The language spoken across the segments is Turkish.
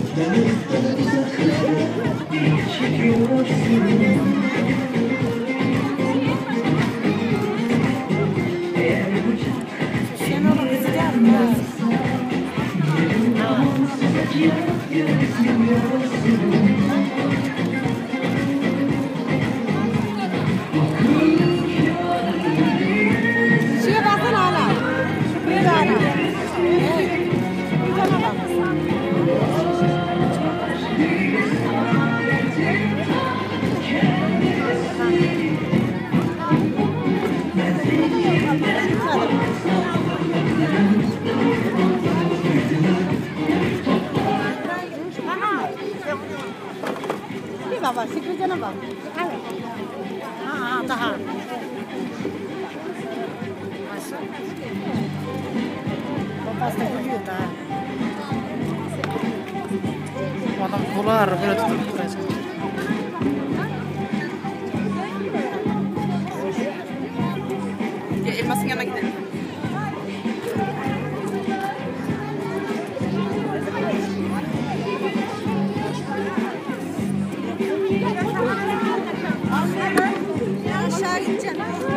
Baba, sikircene bak. Evet. Ha, daha. Maşallah. Babası da gülüyor daha. Adam dolar böyle tutup duracak. Ya elmasın yanına gidelim. Aşağı gideceğim.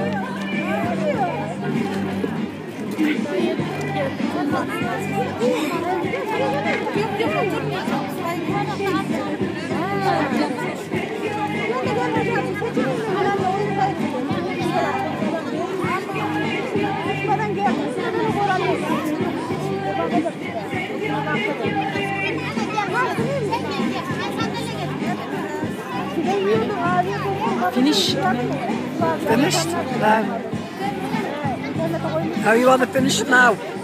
Finish. Finished? No. Oh, you want to finish now?